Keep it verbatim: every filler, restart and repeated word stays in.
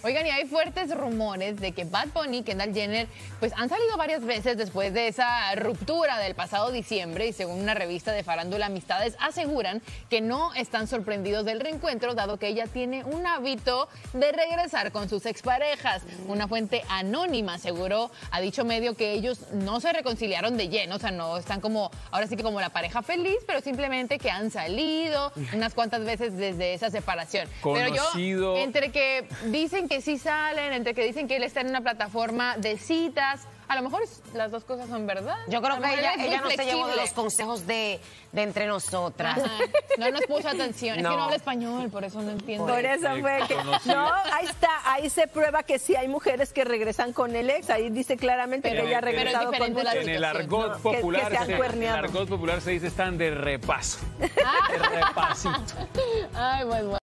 Oigan, y hay fuertes rumores de que Bad Bunny y Kendall Jenner pues han salido varias veces después de esa ruptura del pasado diciembre, y según una revista de farándula Amistades aseguran que no están sorprendidos del reencuentro, dado que ella tiene un hábito de regresar con sus exparejas. Una fuente anónima aseguró a dicho medio que ellos no se reconciliaron de lleno, o sea, no están como, ahora sí que como la pareja feliz, pero simplemente que han salido unas cuantas veces desde esa separación. Conocido. Pero yo, entre que dicen que sí salen, entre que dicen que él está en una plataforma de citas, a lo mejor las dos cosas son verdad. Yo creo que ella, ella no se llevó de flexible. los consejos de, de entre nosotras. Ajá. No nos puso atención, No. es que no habla español, por eso no entiendo. Por eso fue que... No, ahí está, ahí se prueba que sí hay mujeres que regresan con el ex, ahí dice claramente Pero- que ella ha pero es regresado con diferente la muchos. En el argot No, que- popular, que se han se, en el cuerneado. argot popular se dice están de repaso. Ah. De repasito. Ay, pues bueno.